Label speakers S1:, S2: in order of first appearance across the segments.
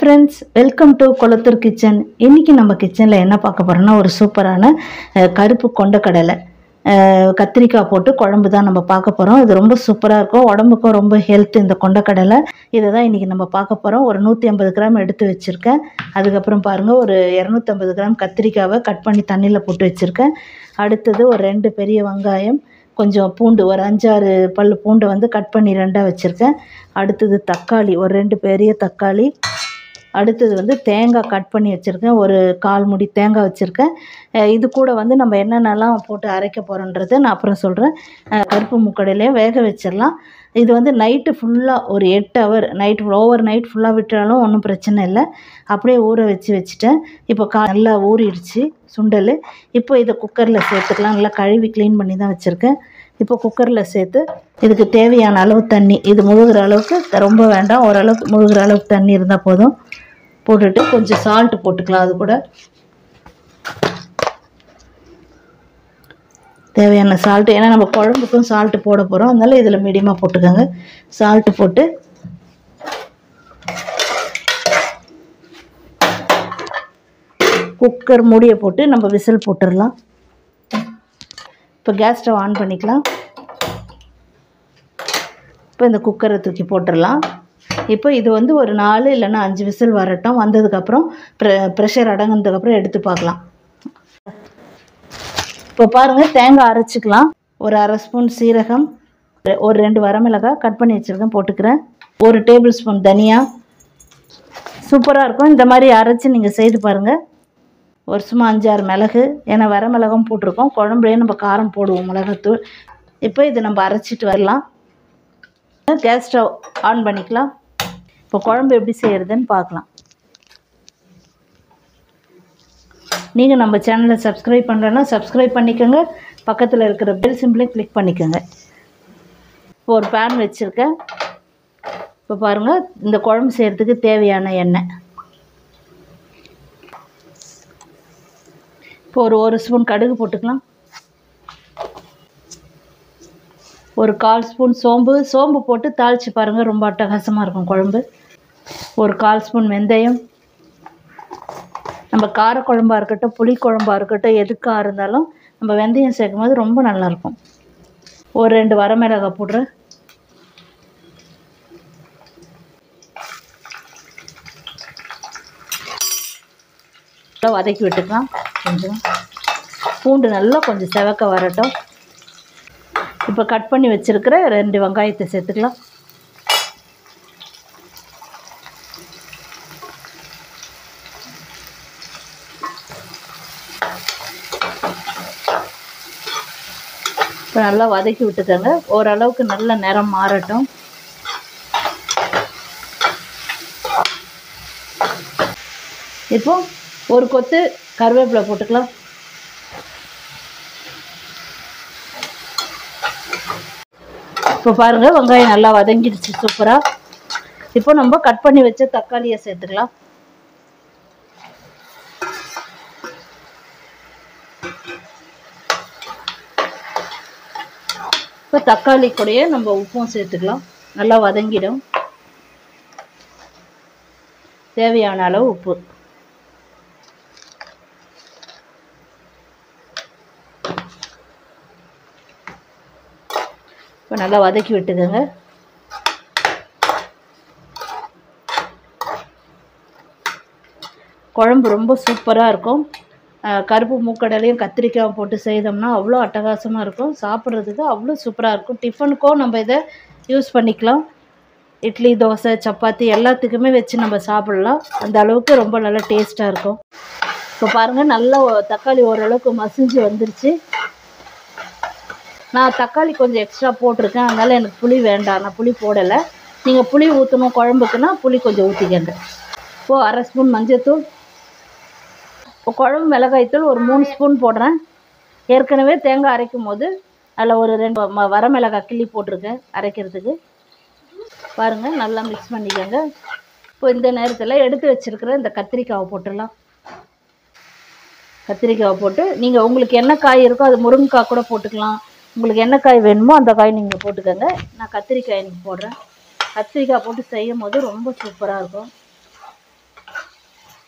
S1: Friends, welcome to Kolathur kitchen. இன்றைக்கி நம்ம கிச்சனில் என்ன பார்க்க போகிறோன்னா ஒரு சூப்பரான கருப்பு கொண்டக்கடலை கத்திரிக்காய் போட்டு குழம்பு தான் நம்ம பார்க்க போகிறோம். இது ரொம்ப சூப்பராக இருக்கும், உடம்புக்கும் ரொம்ப ஹெல்த் இந்த கொண்டக்கடலை. இதை தான் இன்றைக்கி நம்ம பார்க்க போகிறோம். ஒரு 150 கிராம் எடுத்து வச்சுருக்கேன். அதுக்கப்புறம் பாருங்கள், ஒரு 250 கிராம் கத்திரிக்காவை கட் பண்ணி தண்ணியில் போட்டு வச்சுருக்கேன். அடுத்தது ஒரு 2 பெரிய வெங்காயம், கொஞ்சம் பூண்டு, ஒரு 5-6 பல் பூண்டை வந்து கட் பண்ணி 2ஆக வச்சுருக்கேன். அடுத்தது தக்காளி, ஒரு 2 பெரிய தக்காளி. அடுத்தது வந்து தேங்காய் கட் பண்ணி வச்சுருக்கேன், ஒரு 1/4 மூடி தேங்காய் வச்சுருக்கேன். இது கூட வந்து நம்ம என்னென்னலாம் போட்டு அரைக்க போகிறோன்றதை நான் அப்புறம் சொல்கிறேன். கருப்பு மூக்கடலையும் வேக வச்சிடலாம். இது வந்து நைட்டு ஃபுல்லாக ஒரு 8 ஹவர் ஓவர் நைட் ஃபுல்லாக விட்டாலும் ஒன்றும் பிரச்சனை இல்லை. அப்படியே ஊற வச்சுட்டேன். இப்போ நல்லா ஊறிடுச்சு சுண்டல். இப்போ இதை குக்கரில் சேர்த்துக்கலாம். நல்லா கழுவி க்ளீன் பண்ணி தான் வச்சுருக்கேன். இப்போ குக்கரில் சேர்த்து இதுக்கு தேவையான அளவு தண்ணி, இது முழுகிற அளவுக்கு, ரொம்ப வேண்டாம், ஓரளவுக்கு முழுகிற அளவுக்கு தண்ணி இருந்தால் போதும். போட்டுட்டு கொஞ்சம் சால்ட்டு போட்டுக்கலாம். அது கூட தேவையான சால்ட்டு, ஏன்னா நம்ம குழம்புக்கும் சால்ட்டு போட போகிறோம், அதனால இதில் மீடியமாக போட்டுக்கோங்க. சால்ட்டு போட்டு குக்கர் மூடியை போட்டு நம்ம விசில் போட்டுடலாம். இப்போ கேஸ் ஸ்டவ் ஆன் பண்ணிக்கலாம். இப்போ இந்த குக்கரை தூக்கி போட்டுடலாம். இப்போ இது வந்து ஒரு 4 இல்லைன்னா 5 விசில் வரட்டும். வந்ததுக்கப்புறம் ப்ரெஷர் அடங்கினதுக்கப்புறம் எடுத்து பார்க்கலாம். இப்போ பாருங்கள், தேங்காய் அரைச்சிக்கலாம். ஒரு 1/2 ஸ்பூன் சீரகம், ஒரு 2 வரமிளகாய் கட் பண்ணி வச்சுருக்கேன், போட்டுக்கிறேன். 1 டேபிள் ஸ்பூன் தனியா. சூப்பராக இருக்கும், இந்த மாதிரி அரைச்சி நீங்கள் செய்து பாருங்கள். ஒரு சும்மா 5-6 மிளகு, ஏன்னா வரமிளகும் போட்டிருக்கோம், குழம்புலேயே நம்ம காரம் போடுவோம், மிளகாத்தூள். இப்போ இதை நம்ம அரைச்சிட்டு வரலாம். கேஸ் ஸ்டவ் ஆன் பண்ணிக்கலாம். இப்போ குழம்பு எப்படி செய்கிறதுன்னு பார்க்கலாம். நீங்கள் நம்ம சேனலை சப்ஸ்கிரைப் பண்ணுறேன்னா சப்ஸ்கிரைப் பண்ணிக்கோங்க. பக்கத்தில் இருக்கிற பெல் சிம்பிளையும் கிளிக் பண்ணிக்கோங்க. இப்போ ஒரு பேன் வச்சுருக்கேன். இப்போ பாருங்கள், இந்த குழம்பு செய்கிறதுக்கு தேவையான எண்ணெய். இப்போ ஒரு 1 ஸ்பூன் கடுகு போட்டுக்கலாம். ஒரு 1/4 ஸ்பூன் சோம்பு போட்டு தாளித்து பாருங்கள், ரொம்ப அட்டகாசமாக இருக்கும் குழம்பு. ஒரு 1/4 ஸ்பூன் வெந்தயம். நம்ம காரக்குழம்பாக இருக்கட்டும், புளி குழம்பாக இருக்கட்டும், எதுக்காக இருந்தாலும் நம்ம வெந்தயம் சேர்க்கும் போது ரொம்ப நல்லாயிருக்கும். ஒரு 2 வரமிளகாய் போடுறேன். வதக்கி விட்டுக்கலாம். கொஞ்சம் பூண்டு நல்லா கொஞ்சம் செவக்க வரட்டும். இப்போ கட் பண்ணி வச்சுருக்கிற 2 வெங்காயத்தை சேர்த்துக்கலாம். இப்போ நல்லா வதக்கி விட்டுக்கோங்க. ஓரளவுக்கு நல்ல நிறம் மாறட்டும். இப்போ ஒரு கொத்து கருவேப்பிலை போட்டுக்கலாம். இப்போ பாருங்கள், வெங்காயம் நல்லா வதங்கிடுச்சு சூப்பராக. இப்போ நம்ம கட் பண்ணி வச்ச தக்காளியை சேர்த்துக்கலாம். இப்போ தக்காளி கூடயே நம்ம உப்பும் சேர்த்துக்கலாம். நல்லா வதங்கிடும். தேவையான அளவு உப்பு. இப்போ நல்லா வதக்கி விட்டுக்கோங்க. குழம்பு ரொம்ப சூப்பராக இருக்கும். கருப்பு மூக்கடலையும் கத்திரிக்காய் போட்டு செய்தோம்னா அவ்வளோ அட்டகாசமாக இருக்கும். சாப்பிட்றதுக்கு அவ்வளோ சூப்பராக இருக்கும். டிஃபனுக்கும் நம்ம இதை யூஸ் பண்ணிக்கலாம். இட்லி, தோசை, சப்பாத்தி எல்லாத்துக்குமே வச்சு நம்ம சாப்பிட்லாம். அந்த அளவுக்கு ரொம்ப நல்லா டேஸ்ட்டாக இருக்கும். இப்போ பாருங்கள், நல்லா தக்காளி ஓரளவுக்கு மசிஞ்சு வந்துருச்சு. நான் தக்காளி கொஞ்சம் எக்ஸ்ட்ரா போட்டிருக்கேன், அதனால் எனக்கு புளி வேண்டாம், நான் புளி போடலை. நீங்கள் புளி ஊற்றணும் குழம்புக்குன்னா புளி கொஞ்சம் ஊற்றிக்கங்க. இப்போது 1/2 ஸ்பூன் மஞ்சள்தூள். இப்போ குழம்பு மிளகாய்த்தூள் ஒரு 3 ஸ்பூன் போடுறேன். ஏற்கனவே தேங்காய் அரைக்கும் போது அதில் ஒரு 2 வரமிளகாய் கிள்ளி போட்டிருக்கேன் அரைக்கிறதுக்கு. பாருங்கள், நல்லா மிக்ஸ் பண்ணிக்கோங்க. இப்போ இந்த நேரத்தில் எடுத்து வச்சுருக்கிற இந்த கத்திரிக்காவை போட்டுடலாம். கத்திரிக்காவை போட்டு நீங்கள் உங்களுக்கு என்ன காய் இருக்கோ, அது முருங்கைக்காய் கூட போட்டுக்கலாம். உங்களுக்கு என்ன காய் வேணுமோ அந்த காய் நீங்கள் போட்டுக்கோங்க. நான் கத்திரிக்காய் போடுறேன். கத்திரிக்காய் போட்டு செய்யும் போது ரொம்ப சூப்பராக இருக்கும்.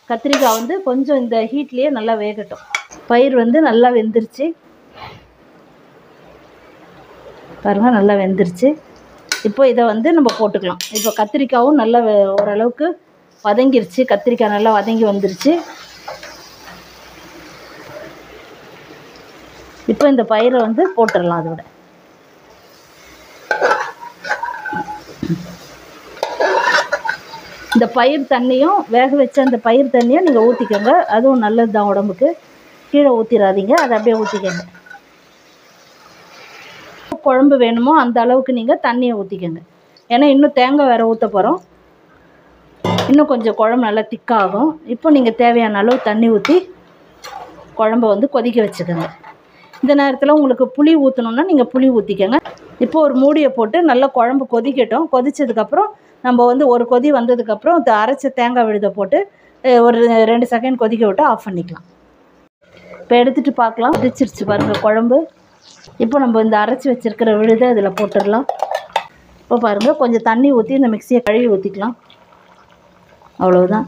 S1: கத்திரிக்காய் வந்து கொஞ்சம் இந்த ஹீட்லேயே நல்லா வேகட்டும். பயிர் வந்து நல்லா வெந்துருச்சு பாருங்கள், நல்லா வெந்துருச்சு. இப்போ இதை வந்து நம்ம போட்டுக்கலாம். இப்போ கத்திரிக்காயும் நல்லா ஓரளவுக்கு வதங்கிருச்சு. கத்திரிக்காய் நல்லா வதங்கி வந்துருச்சு. இப்போ இந்த பயிரை வந்து போட்டுடலாம். அதோட இந்த பயிர் தண்ணியும் வேக வச்ச அந்த பயிர் தண்ணியும் நீங்கள் ஊற்றிக்கோங்க. அதுவும் நல்லது தான் உடம்புக்கு. கீழே ஊற்றிடாதீங்க, அதை அப்படியே ஊற்றிக்கோங்க. குழம்பு வேணுமோ அந்த அளவுக்கு நீங்கள் தண்ணியை ஊற்றிக்கோங்க. ஏன்னா இன்னும் தேங்காய் வேறு ஊற்ற போகிறோம். இன்னும் கொஞ்சம் குழம்பு நல்லா திக்காகும். இப்போ நீங்கள் தேவையான அளவு தண்ணி ஊற்றி குழம்பை வந்து கொதிக்க வச்சுக்கோங்க. இந்த நேரத்தில் உங்களுக்கு புளி ஊற்றணுன்னா நீங்கள் புளி ஊற்றிக்கோங்க. இப்போ ஒரு மூடியை போட்டு நல்லா குழம்பு கொதிக்கட்டும். கொதித்ததுக்கப்புறம் நம்ம வந்து ஒரு கொதி வந்ததுக்கப்புறம் அரைச்ச தேங்காய் விழுதை போட்டு ஒரு 2 செகண்ட் கொதிக்க விட்டு ஆஃப் பண்ணிக்கலாம். இப்போ எடுத்துகிட்டு பார்க்கலாம். கொதிச்சிருச்சு பாருங்கள் குழம்பு. இப்போ நம்ம இந்த அரைச்சி வச்சுருக்கிற விழுதை இதில் போட்டுடலாம். இப்போ பாருங்கள், கொஞ்சம் தண்ணி ஊற்றி இந்த மிக்சியை கழுவி ஊற்றிக்கலாம். அவ்வளவுதான்.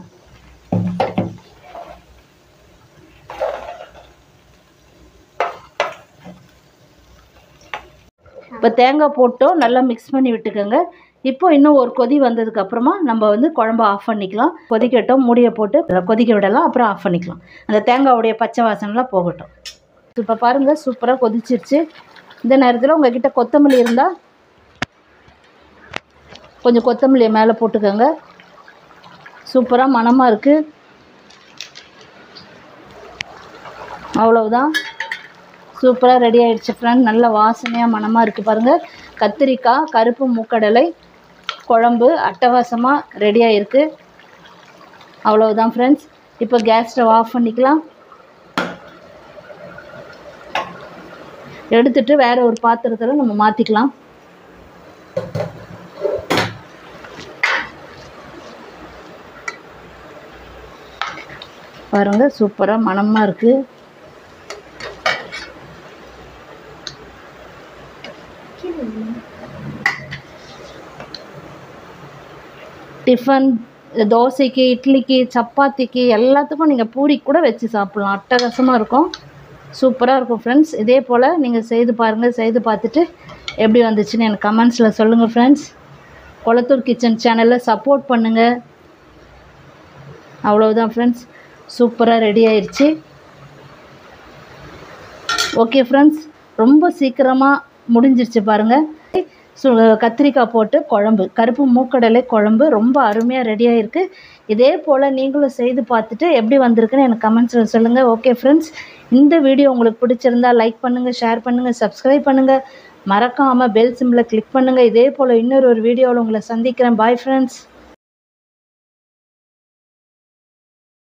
S1: இப்போ தேங்காய் போட்டோம், நல்லா மிக்ஸ் பண்ணி விட்டுக்கோங்க. இப்போ இன்னும் ஒரு கொதி வந்ததுக்கப்புறமா நம்ம வந்து குழம்பு ஆஃப் பண்ணிக்கலாம். கொதிக்கட்டும், மூடியை போட்டு கொதிக்க விடலாம். அப்புறம் ஆஃப் பண்ணிக்கலாம். அந்த தேங்காவுடைய பச்சை வாசனைலாம் போகட்டும். இப்போ பாருங்கள், சூப்பராக கொதிச்சிருச்சு. இந்த நேரத்தில் உங்கள்கிட்ட கொத்தமல்லி இருந்தால் கொஞ்சம் கொத்தமல்லியை மேலே போட்டுக்கோங்க. சூப்பராக மணமாக இருக்குது. அவ்வளவுதான், சூப்பராக ரெடி ஆகிடுச்சு ஃப்ரெண்ட். நல்ல வாசனையாக மணமாக இருக்குது பாருங்கள். கத்திரிக்காய் கருப்பு மூக்கடலை குழம்பு அட்டகாசமாக ரெடியாக இருக்குது. அவ்வளவுதான் ஃப்ரெண்ட்ஸ். இப்போ கேஸ் ஸ்டவ் ஆஃப் பண்ணிக்கலாம். எடுத்துட்டு வேறு ஒரு பாத்திரத்தில் நம்ம மாற்றிக்கலாம். பாருங்கள், சூப்பராக மணமாக இருக்குது. டிஃபன், தோசைக்கு, இட்லிக்கு, சப்பாத்திக்கு எல்லாத்துக்கும் நீங்கள் பூரி கூட வச்சு சாப்பிட்லாம். அட்டகாசமாக இருக்கும், சூப்பராக இருக்கும் ஃப்ரெண்ட்ஸ். இதே போல் நீங்கள் செய்து பாருங்கள். செய்து பார்த்துட்டு எப்படி வந்துச்சுன்னு எனக்கு கமெண்ட்ஸில் சொல்லுங்கள் ஃப்ரெண்ட்ஸ். கொளத்தூர் கிச்சன் சேனலில் சப்போர்ட் பண்ணுங்கள். அவ்வளவுதான் ஃப்ரெண்ட்ஸ், சூப்பராக ரெடி ஆயிடுச்சு. ஓகே ஃப்ரெண்ட்ஸ், ரொம்ப சீக்கிரமாக முடிஞ்சிருச்சு பாருங்கள். கத்திரிக்காய் போட்டு குழம்பு, கருப்பு மூக்கடலை குழம்பு ரொம்ப அருமையாக ரெடியாக இருக்குது. இதே போல் நீங்களும் செய்து பார்த்துட்டு எப்படி வந்திருக்குன்னு எனக்கு கமெண்ட்ஸில் சொல்லுங்கள். ஓகே ஃப்ரெண்ட்ஸ், இந்த வீடியோ உங்களுக்கு பிடிச்சிருந்தால் லைக் பண்ணுங்கள், ஷேர் பண்ணுங்கள், சப்ஸ்கிரைப் பண்ணுங்கள். மறக்காமல் பெல் சிம்பிளை கிளிக் பண்ணுங்கள். இதே போல் இன்னொரு வீடியோவில் உங்களை சந்திக்கிறேன். Bye friends.